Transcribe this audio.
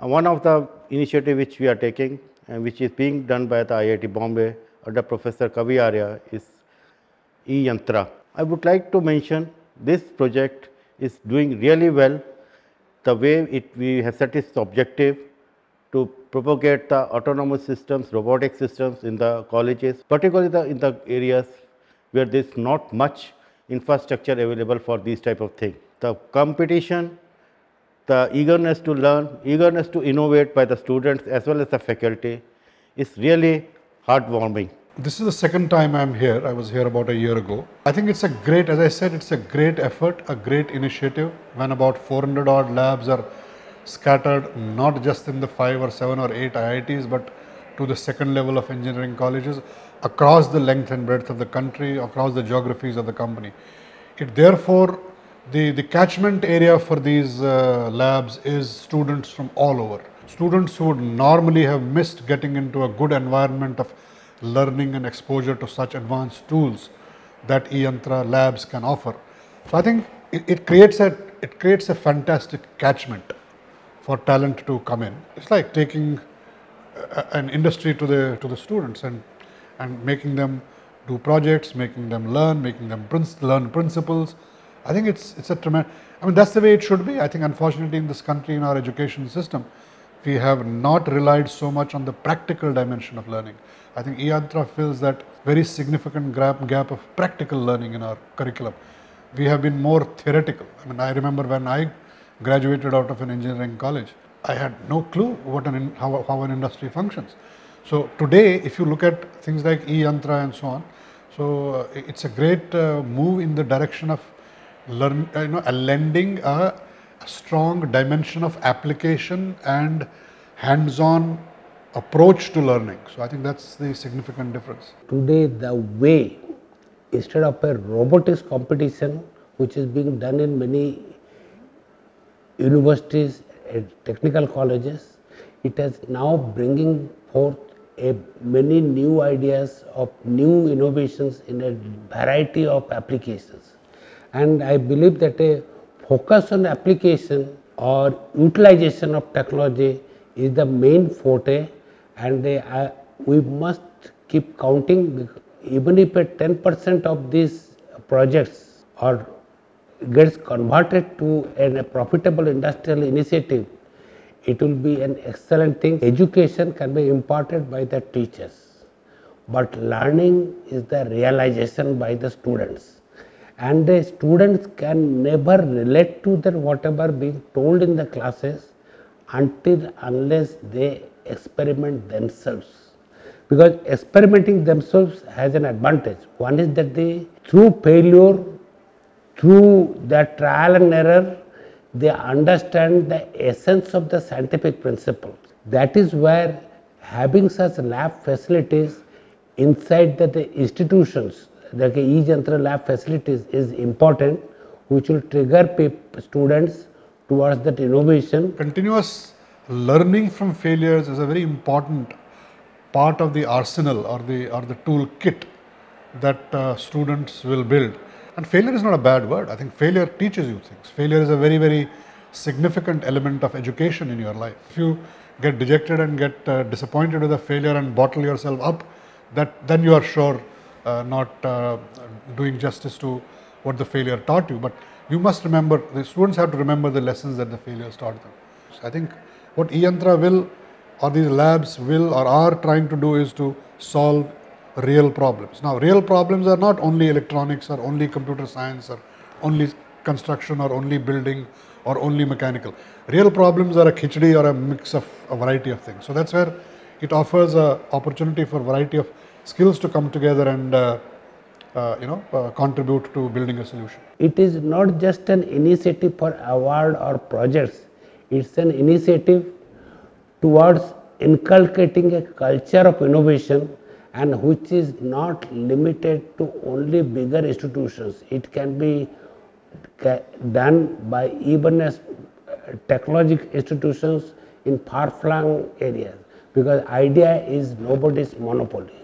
One of the initiative which we are taking and which is being done by the IIT Bombay under Professor Kavi Arya is e-Yantra. I would like to mention this project is doing really well. The way we have set its objective to propagate the autonomous systems, robotic systems in the colleges, particularly in the areas where there is not much infrastructure available for these type of things. The competition, the eagerness to learn, eagerness to innovate by the students as well as the faculty is really heartwarming. This is the second time I'm here. I was here about a year ago. I think it's a great, as I said, it's a great effort, a great initiative when about 400 odd labs are scattered not just in the 5 or 7 or 8 IITs but to the second level of engineering colleges across the length and breadth of the country, across the geographies of the company. It therefore, the catchment area for these labs is students from all over. Students who would normally have missed getting into a good environment of learning and exposure to such advanced tools that e-Yantra labs can offer. So I think it creates a fantastic catchment for talent to come in. It's like taking an industry to the students and making them do projects, making them learn, making them learn principles. I think it's a tremendous. I mean, that's the way it should be. I think unfortunately in this country, in our education system, we have not relied so much on the practical dimension of learning. I think e-Yantra fills that very significant gap of practical learning in our curriculum. We have been more theoretical. I mean, I remember when I graduated out of an engineering college, I had no clue how an industry functions. So today, if you look at things like e-Yantra and so on, so it's a great move in the direction of lending a strong dimension of application and hands-on approach to learning. So I think that's the significant difference. Today, the way, instead of a robotics competition, which is being done in many universities and technical colleges, it is now bringing forth many new ideas of new innovations in a variety of applications. And I believe that a focus on application or utilization of technology is the main forte, and we must keep counting. Even if 10% of these projects gets converted to a profitable industrial initiative, it will be an excellent thing. Education can be imparted by the teachers, but learning is the realization by the students. And the students can never relate to that whatever being told in the classes unless they experiment themselves. Because experimenting themselves has an advantage. One is that through failure, through the trial and error, they understand the essence of the scientific principles. That is where having such lab facilities inside the institutions, like e-Yantra lab facilities, is important, which will trigger students towards that innovation. Continuous learning from failures is a very important part of the arsenal or the tool kit that students will build. And failure is not a bad word. I think failure teaches you things. Failure is a very, very significant element of education in your life. If you get dejected and get disappointed with a failure and bottle yourself up, then you are sure not doing justice to what the failure taught you. But you must remember, the students have to remember the lessons that the failures taught them. So I think what e-Yantra will, or these labs will or are trying to do, is to solve real problems. Now, real problems are not only electronics or only computer science or only construction or only building or only mechanical. Real problems are a khichdi or a mix of a variety of things. So that's where it offers an opportunity for a variety of skills to come together and contribute to building a solution. It is not just an initiative for award or projects. It's an initiative towards inculcating a culture of innovation, and which is not limited to only bigger institutions. It can be done by even as technological institutions in far-flung areas, because idea is nobody's monopoly.